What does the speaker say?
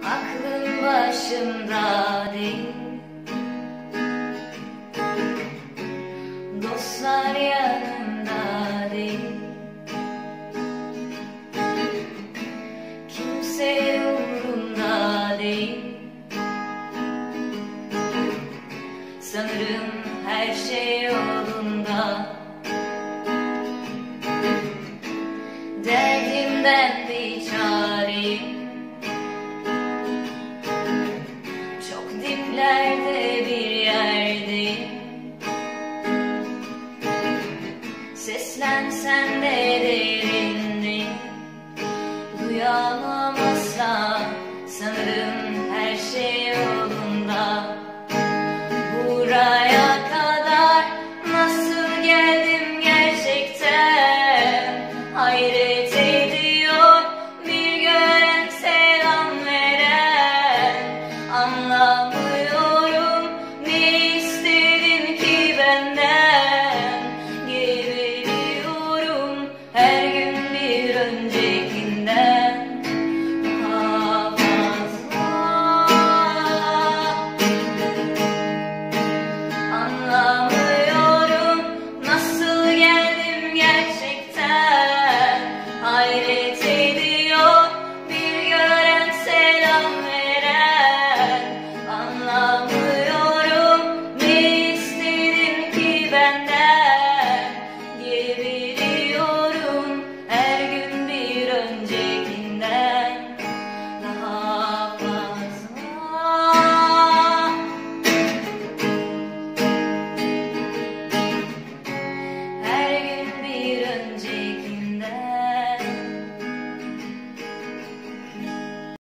Aklım başımda değil, dostlar yanımda değil, kimse umurumda değil. Sanırım her şey yolunda, derdimden bir çareyim. Çok diplerde bir yerdeyim. Seslensem de derindeyim. Duyamam.